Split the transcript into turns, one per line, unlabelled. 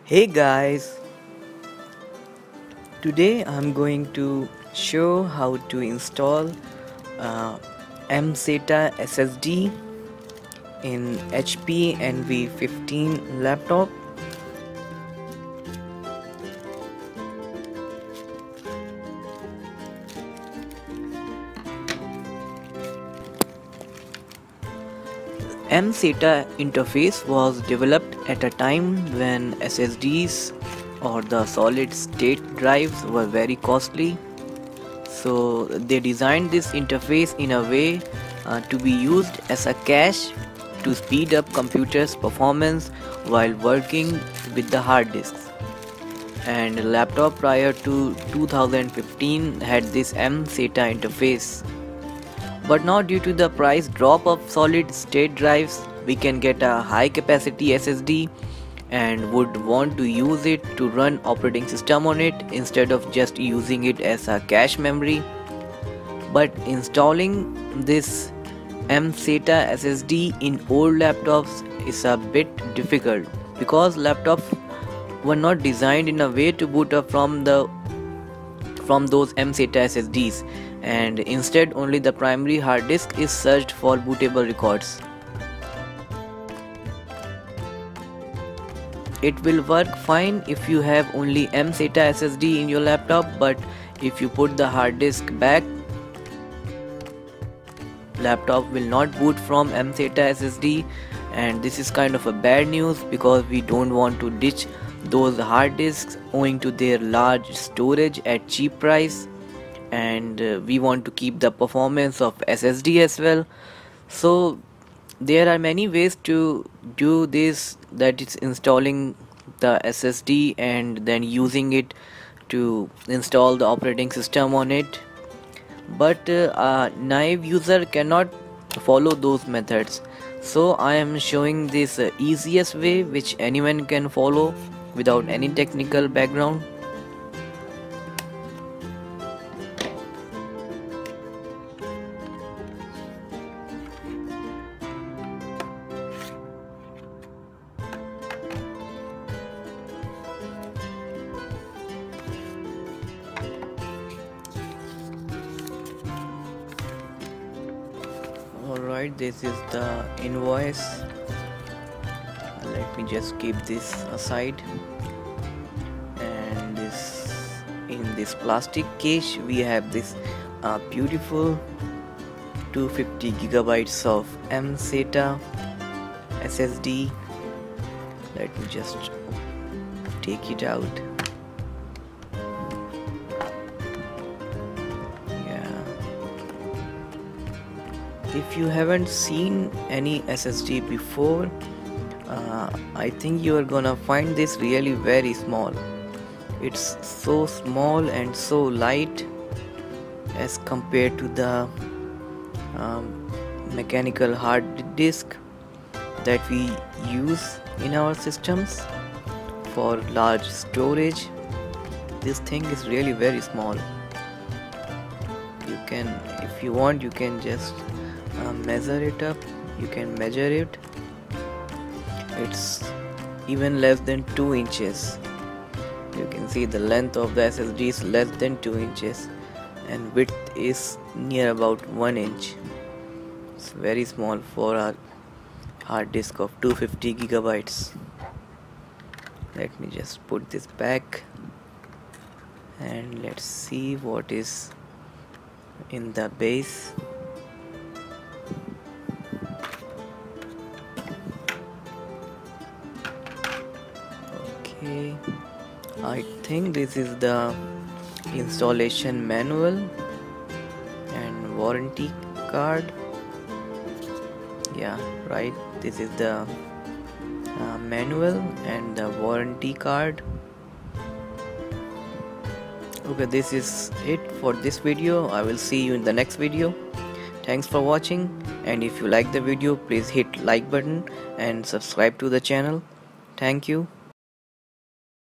Hey guys, today I'm going to show how to install mSATA SSD in HP NV15 laptop. mSATA interface was developed at a time when SSDs or the solid state drives were very costly. So they designed this interface in a way to be used as a cache to speed up computers' performance while working with the hard disks. And laptop prior to 2015 had this mSATA interface. But now due to the price drop of solid state drives, we can get a high capacity SSD and would want to use it to run operating system on it instead of just using it as a cache memory. But installing this mSATA SSD in old laptops is a bit difficult because laptops were not designed in a way to boot up from those mSATA SSDs, and instead only the primary hard disk is searched for bootable records. It will work fine if you have only mSATA SSD in your laptop, but if you put the hard disk back, laptop will not boot from mSATA SSD, and this is kind of a bad news because we don't want to ditch those hard disks owing to their large storage at cheap price, and we want to keep the performance of SSD as well. So there are many ways to do this, that is installing the SSD and then using it to install the operating system on it, but a naive user cannot follow those methods. So I am showing this easiest way which anyone can follow without any technical background. Alright, this is the invoice. Let me just keep this aside. And in this plastic case we have this beautiful 250 gigabytes of mSATA SSD. Let me just take it out. If you haven't seen any SSD before, I think you are gonna find this really very small. It's so small and so light as compared to the mechanical hard disk that we use in our systems for large storage. This thing is really very small. You can, if you want, you can just measure it up. You can measure it. It's even less than 2 inches. You can see the length of the SSD is less than 2 inches and width is near about 1 inch. It's very small for a hard disk of 250 gigabytes. Let me just put this back and let's see what is in the base. Okay, I think this is the installation manual and warranty card. Yeah, right, this is the manual and the warranty card. Okay, this is it for this video. I will see you in the next video. Thanks for watching, and if you like the video, please hit like button and subscribe to the channel. Thank you.